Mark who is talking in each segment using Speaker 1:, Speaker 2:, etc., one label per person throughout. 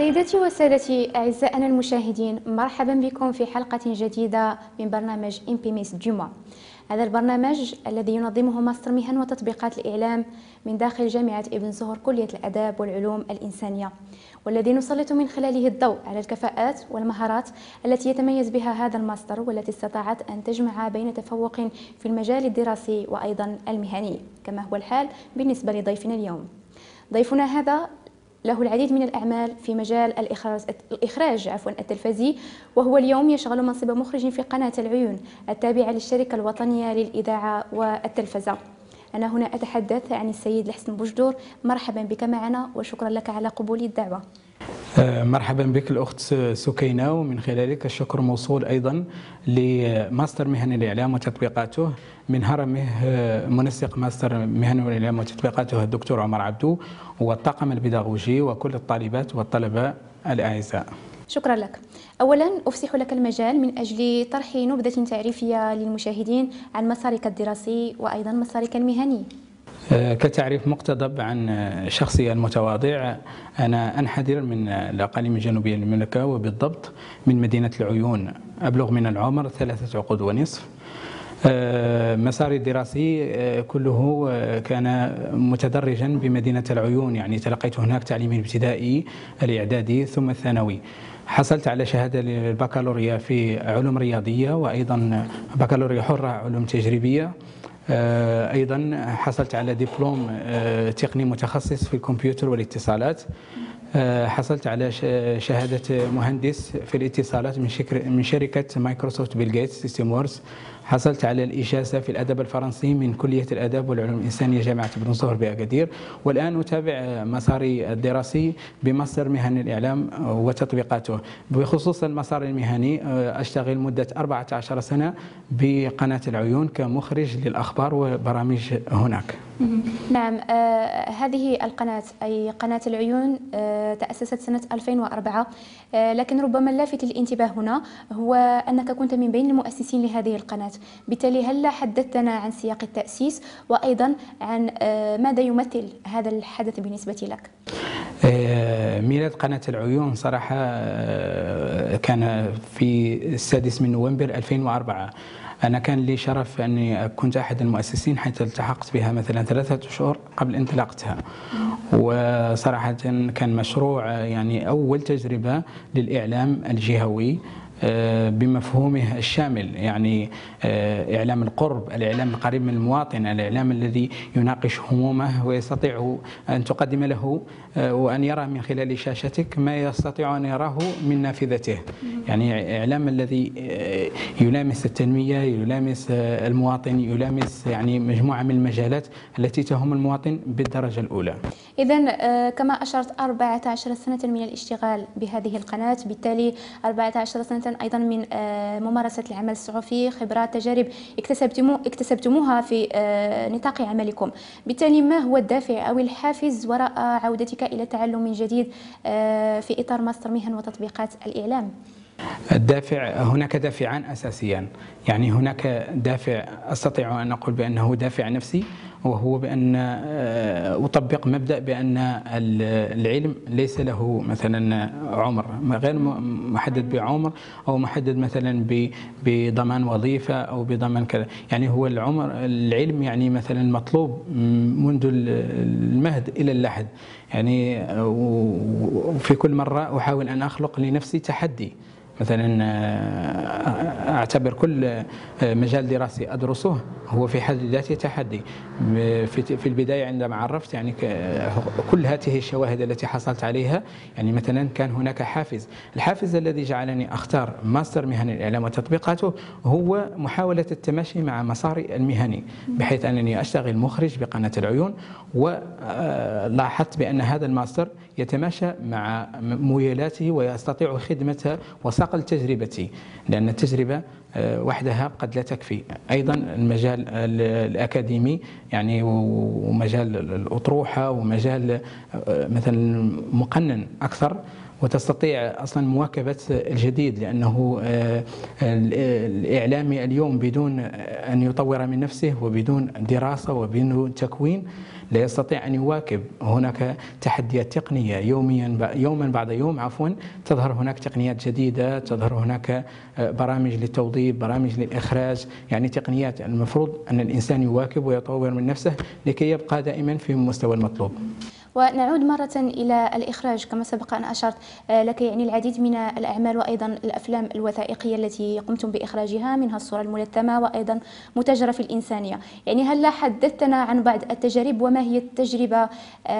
Speaker 1: سيداتي وسادتي أعزائنا المشاهدين، مرحبا بكم في حلقة جديدة من برنامج إمبيميس ديما. هذا البرنامج الذي ينظمه ماستر مهن وتطبيقات الإعلام من داخل جامعة ابن زهر كلية الآداب والعلوم الإنسانية، والذي نسلط من خلاله الضوء على الكفاءات والمهارات التي يتميز بها هذا الماستر، والتي استطاعت أن تجمع بين تفوق في المجال الدراسي وأيضا المهني، كما هو الحال بالنسبة لضيفنا اليوم. ضيفنا هذا له العديد من الأعمال في مجال الإخراج التلفزي، وهو اليوم يشغل منصب مخرج في قناة العيون التابعة للشركة الوطنية للإذاعة والتلفزة. أنا هنا أتحدث عن السيد الحسن بوجدور. مرحبا بك معنا وشكرا لك على قبول الدعوة.
Speaker 2: مرحبا بك الأخت سكينة، ومن خلالك الشكر موصول أيضا لماستر مهن الإعلام وتطبيقاته من هرمه منسق ماستر مهن الإعلام وتطبيقاته الدكتور عمر عبدو والطاقم البيداغوجي وكل الطالبات والطلبة الأعزاء.
Speaker 1: شكرا لك. أولا أفسح لك المجال من أجل طرح نبذة تعريفية للمشاهدين عن مسارك الدراسي وأيضا مسارك المهني.
Speaker 2: كتعريف مقتضب عن شخصي المتواضع، أنا أنحدر من الأقاليم الجنوبية للمملكة، وبالضبط من مدينة العيون. أبلغ من العمر 3 عقود ونصف. مساري الدراسي كله كان متدرجا بمدينة العيون، يعني تلقيت هناك تعليمي الابتدائي الإعدادي ثم الثانوي. حصلت على شهادة البكالوريا في علوم رياضية، وأيضا بكالوريا حرة علوم تجريبية. أيضا حصلت على دبلوم تقني متخصص في الكمبيوتر والاتصالات. حصلت على شهادة مهندس في الاتصالات من شركة مايكروسوفت بيل جيتس سيستم وورز. حصلت على الإجازة في الأدب الفرنسي من كلية الآداب والعلوم الإنسانية جامعة ابن زهر بأكادير، والآن أتابع مساري الدراسي بماستر مهن الإعلام وتطبيقاته. بخصوص المسار المهني، أشتغل مدة 14 سنة بقناة العيون كمخرج للأخبار وبرامج هناك.
Speaker 1: نعم، هذه القناة أي قناة العيون تأسست سنة 2004، لكن ربما اللافت للانتباه هنا هو أنك كنت من بين المؤسسين لهذه القناة. بالتالي هل حدثتنا عن سياق التأسيس وأيضا عن ماذا يمثل هذا الحدث بالنسبة لك؟
Speaker 2: ميلاد قناة العيون صراحة كان في 6 نوفمبر 2004. أنا كان لي شرف أني كنت أحد المؤسسين، حيث التحقت بها مثلا 3 أشهر قبل انطلاقتها. وصراحة كان مشروع يعني أول تجربة للإعلام الجهوي بمفهومه الشامل، يعني إعلام القرب، الإعلام القريب من المواطن، الإعلام الذي يناقش همومه ويستطيع أن تقدم له وأن يرى من خلال شاشتك ما يستطيع أن يراه من نافذته. يعني إعلام الذي يلامس التنمية، يلامس المواطن، يلامس يعني مجموعة من المجالات التي تهم المواطن بالدرجة الأولى.
Speaker 1: إذن كما أشرت 14 سنة من الاشتغال بهذه القناة، بالتالي 14 سنة أيضا من ممارسة العمل الصحفي، خبرات، تجارب اكتسبتموها في نطاق عملكم. بالتالي ما هو الدافع أو الحافز وراء عودتك إلى التعلم من جديد في إطار ماستر مهن وتطبيقات الإعلام؟
Speaker 2: الدافع، هناك دافعان أساسيان. يعني هناك دافع أستطيع أن أقول بأنه دافع نفسي، وهو بأن أطبق مبدأ بأن العلم ليس له مثلا عمر، غير محدد بعمر أو محدد مثلا بضمان وظيفة أو بضمان كذا. يعني هو العلم يعني مثلا مطلوب منذ المهد إلى اللحد. يعني وفي كل مرة أحاول أن أخلق لنفسي تحدي. مثلا أعتبر كل مجال دراسي أدرسه هو في حد ذاته تحدي. في البداية عندما عرفت يعني كل هذه الشواهد التي حصلت عليها، يعني مثلا كان هناك الحافز الذي جعلني أختار ماستر مهن الإعلام وتطبيقاته هو محاولة التماشي مع مساري المهني، بحيث أنني أشتغل مخرج بقناة العيون، ولاحظت بأن هذا الماستر يتماشى مع ميولاتي ويستطيع خدمة وصقل تجربتي، لأن التجربة وحدها قد لا تكفي. أيضا المجال الأكاديمي يعني ومجال الأطروحة ومجال مثلا مقنن أكثر، وتستطيع أصلا مواكبة الجديد، لأنه الإعلامي اليوم بدون أن يطور من نفسه وبدون دراسة وبدون تكوين لا يستطيع أن يواكب. هناك تحديات تقنية يوما بعد يوم عفوا، تظهر هناك تقنيات جديدة، تظهر هناك برامج للتوظيف، برامج للإخراج، يعني تقنيات المفروض أن الإنسان يواكب ويطور من نفسه لكي يبقى دائما في المستوى المطلوب.
Speaker 1: ونعود مرة إلى الإخراج كما سبق أن أشرت لك، يعني العديد من الأعمال وأيضا الأفلام الوثائقية التي قمتم بإخراجها، منها الصورة الملثمة وأيضا متاجرة في الإنسانية. يعني هل حدثتنا عن بعض التجارب، وما هي التجربة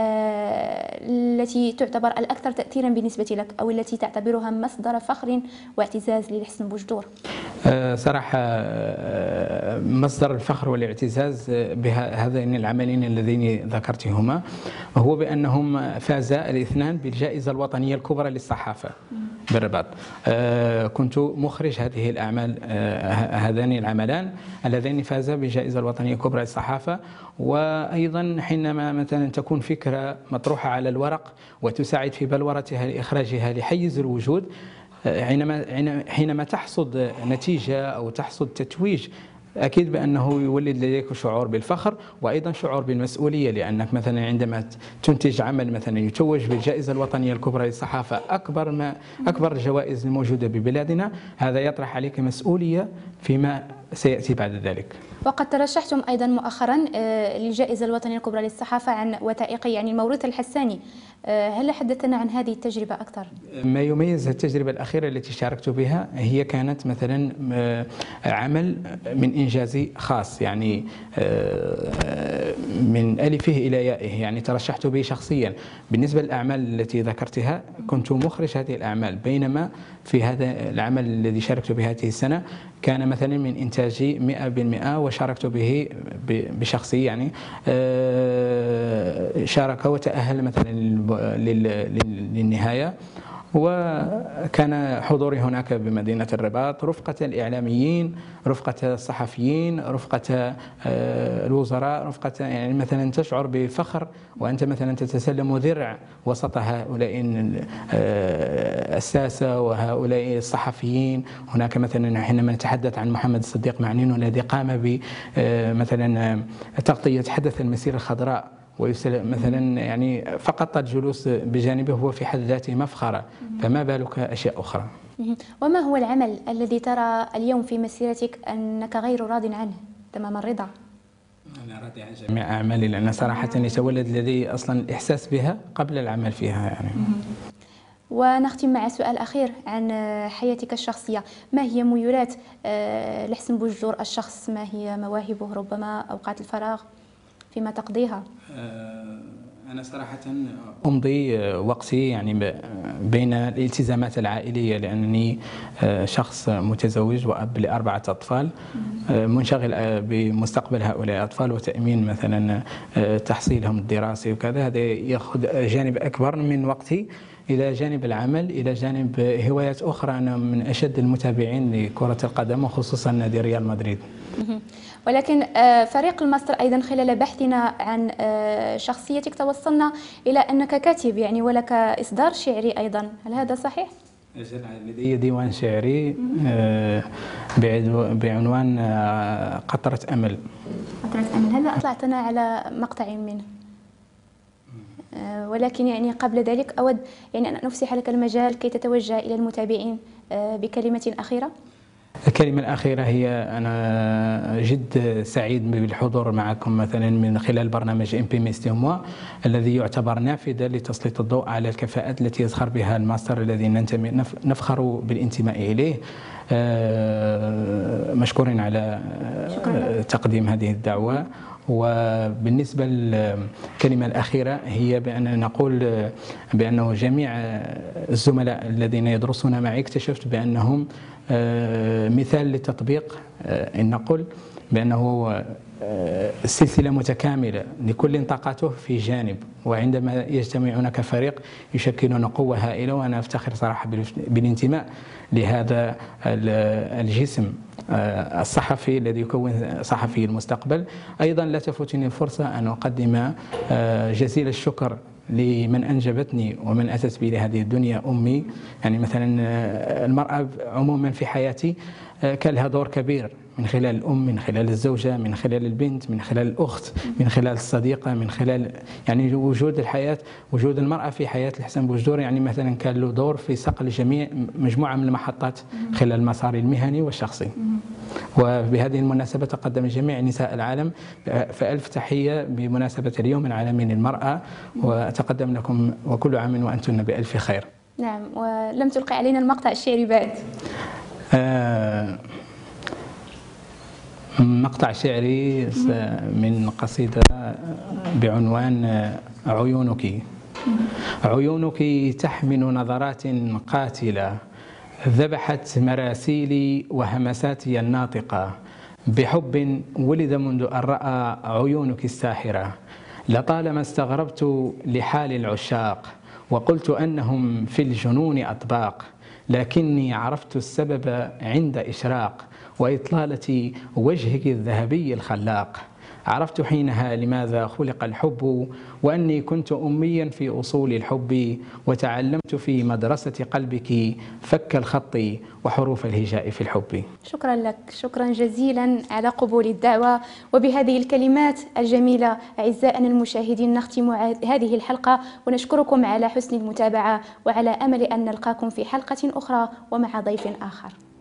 Speaker 1: التي تعتبر الأكثر تأثيرا بالنسبة لك، أو التي تعتبرها مصدر فخر واعتزاز للحسن بوجدور؟
Speaker 2: صراحة مصدر الفخر والاعتزاز بهذين العملين اللذين ذكرتهما هو بأنهم فازا الاثنان بالجائزة الوطنية الكبرى للصحافة بالرباط. كنت مخرج هذه الأعمال، هذان العملان اللذين فازا بالجائزة الوطنية الكبرى للصحافة. وأيضا حينما مثلا تكون فكرة مطروحة على الورق وتساعد في بلورتها لإخراجها لحيز الوجود، حينما تحصد نتيجة أو تحصد تتويج، أكيد بأنه يولد لديك شعور بالفخر وأيضا شعور بالمسؤولية، لأنك مثلا عندما تنتج عمل مثلا يتوج بالجائزة الوطنية الكبرى للصحافة، أكبر الجوائز الموجودة ببلادنا، هذا يطرح عليك مسؤولية فيما سيأتي بعد ذلك.
Speaker 1: وقد ترشحتم أيضا مؤخرا للجائزة الوطنية الكبرى للصحافة عن وثائقي، يعني الموروث الحساني. هل حدثنا عن هذه التجربة أكثر؟ ما
Speaker 2: يميز التجربة الأخيرة التي شاركت بها هي كانت مثلا عمل من إنجازي خاص، يعني من ألفه إلى يائه، يعني ترشحت به شخصيا. بالنسبة للأعمال التي ذكرتها كنت مخرج هذه الأعمال، بينما في هذا العمل الذي شاركت به هذه السنة كان مثلا من إنتاجي 100%، وشاركت به بشخصي، يعني شارك وتأهل مثلا للنهاية. وكان حضوري هناك بمدينة الرباط رفقة الإعلاميين، رفقة الصحفيين، رفقة الوزراء، رفقة، يعني مثلا تشعر بفخر وأنت مثلا تتسلم ذرع وسط هؤلاء الساسة وهؤلاء الصحفيين. هناك مثلا حينما نتحدث عن محمد الصديق معنين الذي قام بمثلا تغطية حدث المسيرة الخضراء، مثلا يعني فقط الجلوس بجانبه هو في حد ذاته مفخرة، فما بالك أشياء أخرى.
Speaker 1: وما هو العمل الذي ترى اليوم في مسيرتك أنك غير راض عنه تمام الرضا؟
Speaker 2: أنا راضي عن جميع أعمالي، لأن صراحة يتولد لدي أصلا الإحساس بها قبل العمل فيها يعني.
Speaker 1: ونختم مع سؤال أخير عن حياتك الشخصية. ما هي ميولات لحسن بوجدور الشخص؟ ما هي مواهبه؟ ربما أوقات الفراغ فيما تقضيها؟
Speaker 2: أنا صراحة أمضي وقتي يعني بين الالتزامات العائلية، لأنني شخص متزوج وأب ل4 أطفال، منشغل بمستقبل هؤلاء الأطفال وتأمين مثلا تحصيلهم الدراسي وكذا. هذا يأخذ جانب أكبر من وقتي، إلى جانب العمل، إلى جانب هوايات أخرى. أنا من أشد المتابعين لكرة القدم وخصوصا نادي ريال مدريد.
Speaker 1: ولكن فريق الماستر أيضا خلال بحثنا عن شخصيتك توصلنا إلى أنك كاتب، يعني ولك إصدار شعري أيضا، هل هذا صحيح؟
Speaker 2: لدي ديوان شعري بعنوان قطرة أمل.
Speaker 1: قطرة أمل، هل أطلعتنا على مقطع منه؟ ولكن يعني قبل ذلك أود يعني أن أفسح لك المجال كي تتوجه إلى المتابعين بكلمة أخيرة.
Speaker 2: الكلمة الأخيرة هي أنا جد سعيد بالحضور معكم مثلا من خلال برنامج MPMS du mois الذي يعتبر نافذة لتسليط الضوء على الكفاءات التي يزخر بها الماستر الذي نفخر بالانتماء إليه. مشكورين على تقديم هذه الدعوة. وبالنسبة للكلمة الأخيرة هي بأن نقول بأنه جميع الزملاء الذين يدرسون معي اكتشفت بأنهم مثال للتطبيق، إن نقول بأنه السلسلة متكاملة لكل طاقته في جانب، وعندما يجتمعون كفريق يشكلون قوة هائلة. وأنا أفتخر صراحة بالانتماء لهذا الجسم الصحفي الذي يكون صحفي المستقبل. أيضا لا تفوتني الفرصة أن أقدم جزيل الشكر لمن أنجبتني ومن أتت بي لهذه الدنيا، أمي. يعني مثلا المرأة عموما في حياتي كان لها دور كبير من خلال الأم، من خلال الزوجة، من خلال البنت، من خلال الأخت، من خلال الصديقة، من خلال يعني وجود الحياة، وجود المرأة في حياة الحسن بوجدور يعني مثلا كان له دور في صقل جميع مجموعة من المحطات خلال المسار المهني والشخصي. وبهذه المناسبة تقدم جميع نساء العالم فألف تحية بمناسبة اليوم العالمي للمرأة، وأتقدم لكم وكل عام وأنتن بألف خير.
Speaker 1: نعم، ولم تلقي علينا المقطع الشعري بعد.
Speaker 2: مقطع شعري من قصيدة بعنوان عيونك. عيونك تحمل نظرات قاتلة ذبحت مراسيلي وهمساتي الناطقة، بحب ولد منذ أن رأى عيونك الساحرة. لطالما استغربت لحال العشاق وقلت أنهم في الجنون أطباق، لكني عرفت السبب عند إشراق وإطلالة وجهك الذهبي الخلاق. عرفت حينها لماذا خلق الحب، وأني كنت أميا في أصول الحب، وتعلمت في مدرسة قلبك فك الخط وحروف الهجاء في الحب.
Speaker 1: شكرا لك، شكرا جزيلا على قبول الدعوة. وبهذه الكلمات الجميلة أعزائنا المشاهدين نختم هذه الحلقة، ونشكركم على حسن المتابعة، وعلى أمل أن نلقاكم في حلقة أخرى ومع ضيف آخر.